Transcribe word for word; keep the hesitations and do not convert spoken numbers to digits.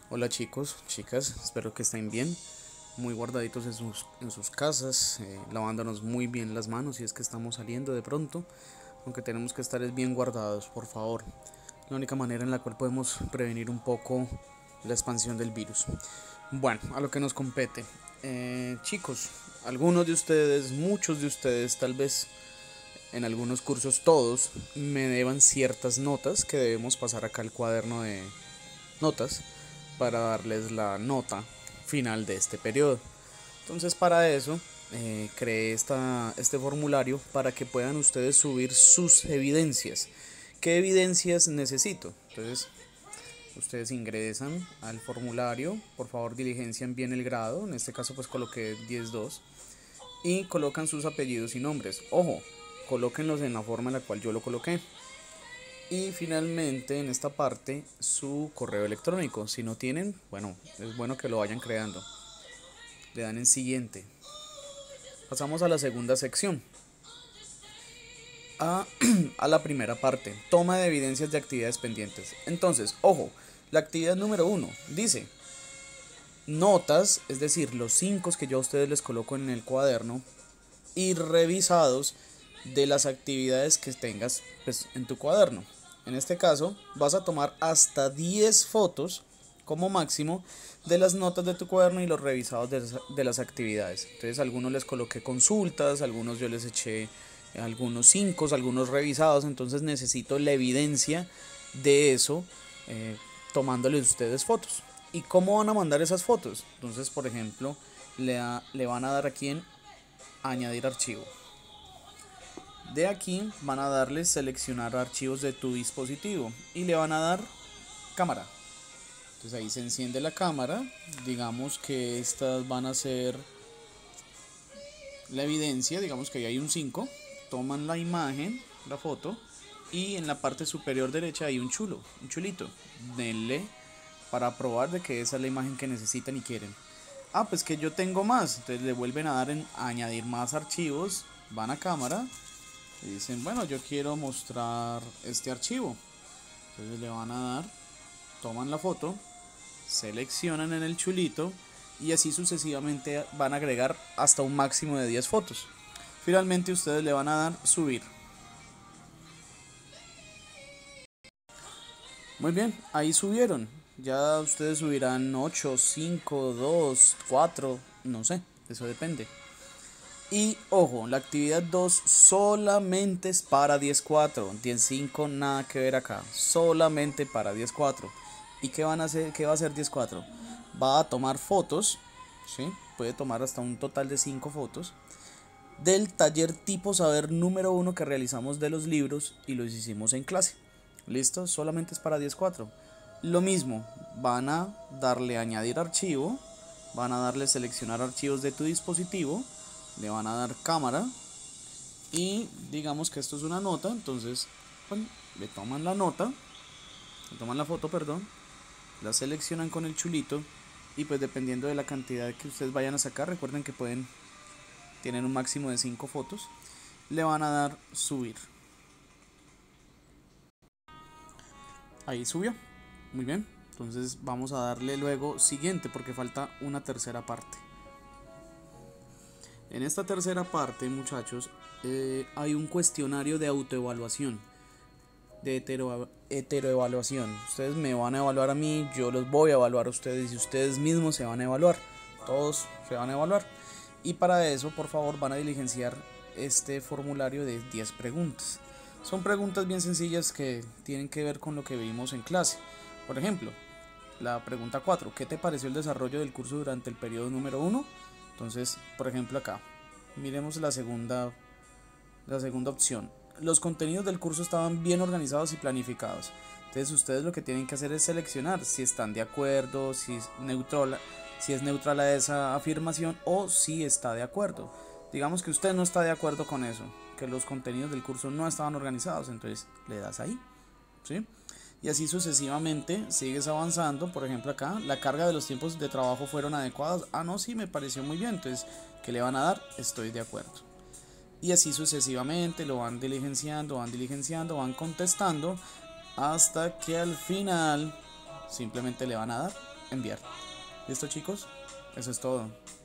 Hola chicos, chicas, espero que estén bien, muy guardaditos en sus, en sus casas, eh, lavándonos muy bien las manos si es que estamos saliendo de pronto, aunque tenemos que estar bien guardados, por favor. La única manera en la cual podemos prevenir un poco la expansión del virus. Bueno, a lo que nos compete. Eh, chicos, algunos de ustedes, muchos de ustedes, tal vez en algunos cursos todos, me deban ciertas notas que debemos pasar acá al cuaderno de notas para darles la nota final de este periodo. Entonces para eso eh, creé esta, este formulario para que puedan ustedes subir sus evidencias. ¿Qué evidencias necesito? Entonces ustedes ingresan al formulario, por favor diligencian bien el grado, en este caso pues coloqué diez dos y colocan sus apellidos y nombres. Ojo, colóquenlos en la forma en la cual yo lo coloqué. Y finalmente en esta parte su correo electrónico. Si no tienen, bueno, es bueno que lo vayan creando. Le dan en siguiente. Pasamos a la segunda sección. A, a la primera parte. Toma de evidencias de actividades pendientes. Entonces, ojo, la actividad número uno dice notas, es decir, los cinco que yo a ustedes les coloco en el cuaderno y revisados de las actividades que tengas pues, en tu cuaderno. En este caso vas a tomar hasta diez fotos como máximo de las notas de tu cuaderno y los revisados de, de las actividades. Entonces algunos les coloqué consultas, algunos yo les eché algunos cinco, algunos revisados, entonces necesito la evidencia de eso eh, tomándoles ustedes fotos. ¿Y cómo van a mandar esas fotos? Entonces, por ejemplo, le, a, le van a dar aquí en añadir archivo. De aquí van a darle seleccionar archivos de tu dispositivo y le van a dar cámara. Entonces ahí se enciende la cámara. Digamos que estas van a ser la evidencia, digamos que ahí hay un cinco. Toman la imagen, la foto, y en la parte superior derecha hay un chulo, un chulito. Denle para probar de que esa es la imagen que necesitan y quieren. Ah, pues que yo tengo más. Entonces le vuelven a dar en añadir más archivos. Van a cámara y dicen, bueno, yo quiero mostrar este archivo. Entonces le van a dar, toman la foto, seleccionan en el chulito y así sucesivamente van a agregar hasta un máximo de diez fotos. Finalmente ustedes le van a dar subir. Muy bien, ahí subieron. Ya ustedes subirán ocho, cinco, dos, cuatro, no sé, eso depende. Y ojo, la actividad dos solamente es para diez cuatro, diez cinco nada que ver acá, solamente para diez cuatro. ¿Y qué van a hacer? ¿Qué va a hacer diez cuatro? Va a tomar fotos, ¿sí? Puede tomar hasta un total de cinco fotos del taller tipo saber número uno que realizamos de los libros y los hicimos en clase. ¿Listo? Solamente es para diez cuatro. Lo mismo, van a darle añadir archivo, van a darle seleccionar archivos de tu dispositivo, le van a dar cámara y digamos que esto es una nota, entonces bueno, le toman la nota, le toman la foto, perdón, la seleccionan con el chulito y pues dependiendo de la cantidad que ustedes vayan a sacar, recuerden que pueden, tienen un máximo de cinco fotos, le van a dar subir. Ahí subió, muy bien, entonces vamos a darle luego siguiente porque falta una tercera parte. En esta tercera parte, muchachos, eh, hay un cuestionario de autoevaluación, de hetero, heteroevaluación. Ustedes me van a evaluar a mí, yo los voy a evaluar a ustedes y ustedes mismos se van a evaluar. Todos se van a evaluar. Y para eso, por favor, van a diligenciar este formulario de diez preguntas. Son preguntas bien sencillas que tienen que ver con lo que vimos en clase. Por ejemplo, la pregunta cuatro, ¿qué te pareció el desarrollo del curso durante el periodo número uno? Entonces, por ejemplo acá, miremos la segunda, la segunda opción. Los contenidos del curso estaban bien organizados y planificados. Entonces ustedes lo que tienen que hacer es seleccionar si están de acuerdo, si es neutral, si es neutral a esa afirmación o si está de acuerdo. Digamos que usted no está de acuerdo con eso, que los contenidos del curso no estaban organizados, entonces le das ahí, ¿sí? Y así sucesivamente sigues avanzando. Por ejemplo acá, la carga de los tiempos de trabajo fueron adecuados. Ah, no, sí, me pareció muy bien. Entonces, ¿qué le van a dar? Estoy de acuerdo. Y así sucesivamente lo van diligenciando, van diligenciando, van contestando hasta que al final simplemente le van a dar enviar. ¿Listo, chicos? Eso es todo.